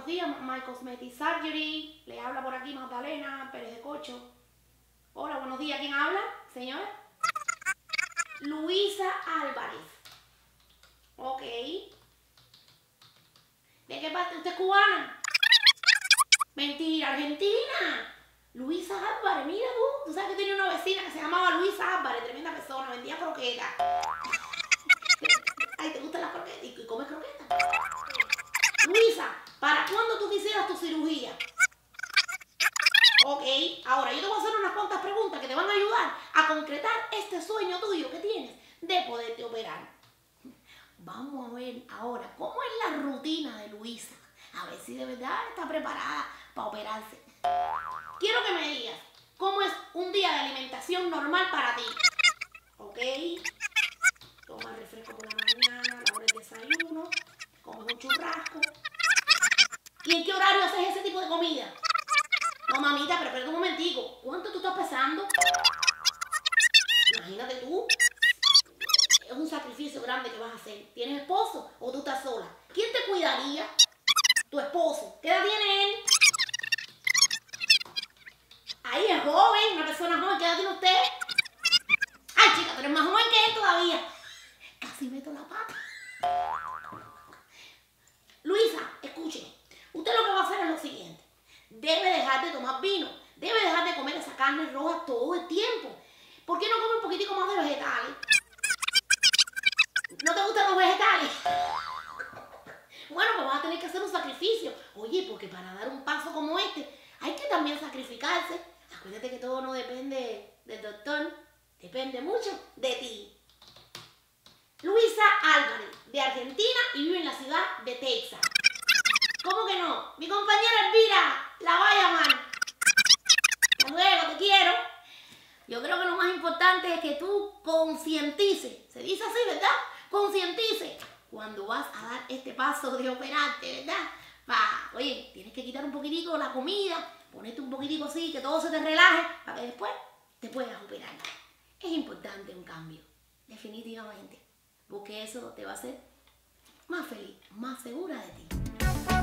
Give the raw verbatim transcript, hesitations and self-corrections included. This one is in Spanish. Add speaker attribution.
Speaker 1: días, My Cosmetic Surgery. Le habla por aquí Magdalena Pérez de Cocho. Hola, buenos días. ¿Quién habla, señora? Luisa Álvarez. Ok. ¿De qué parte? ¿Usted es cubana? Mentira, Argentina. Luisa Álvarez, mira tú. Tú sabes que tenía una vecina que se llamaba Luisa Álvarez, tremenda persona, vendía croquetas. Ay, ¿te gustan las croquetas? ¿Y comes croquetas? Luisa, ¿para cuándo tú quisieras tu cirugía? Ok, ahora yo te voy a hacer unas cuantas preguntas que te van a ayudar a concretar este sueño tuyo que tienes de poderte operar. Vamos a ver ahora cómo es la rutina de Luisa. A ver si de verdad está preparada para operarse. Quiero que me digas cómo es un día de alimentación normal para ti. Ok, toma el refresco por la mañana, la hora del desayuno, comes un churrasco. ¿Y en qué horario haces ese tipo de comida? No, mamita, pero espérate un momentico. ¿Cuánto tú estás pesando? Imagínate tú. Es un sacrificio grande que vas a hacer. ¿Tienes esposo o tú estás sola? ¿Quién te cuidaría? Tu esposo. ¿Qué edad tiene él? Ahí es joven, una persona joven. ¿Qué edad tiene usted? Ay, chica, pero es más joven que él todavía. Casi meto la pata. Luisa, escúcheme. Usted lo que va a hacer es lo siguiente. Debe dejar de tomar vino. Debe dejar de comer esa carne roja todo el tiempo. ¿Por qué no come un poquitico más de vegetales? ¿No te gustan los vegetales? Bueno, pues vas a tener que hacer un sacrificio. Oye, porque para dar un paso como este hay que también sacrificarse. Acuérdate que todo no depende del doctor. Depende mucho de ti. Luisa Álvarez, de Argentina y vive en la ciudad de Texas. ¿Cómo que no? Mi compañera Elvira la va a llamar. Hasta luego, te quiero. Yo creo que lo más importante es que tú concientices. Se dice así, ¿verdad? Concientices cuando vas a dar este paso de operarte, ¿verdad? Pa, oye, tienes que quitar un poquitico la comida, ponerte un poquitico así, que todo se te relaje, para que después te puedas operar. Es importante un cambio, definitivamente, porque eso te va a hacer más feliz, más segura de ti.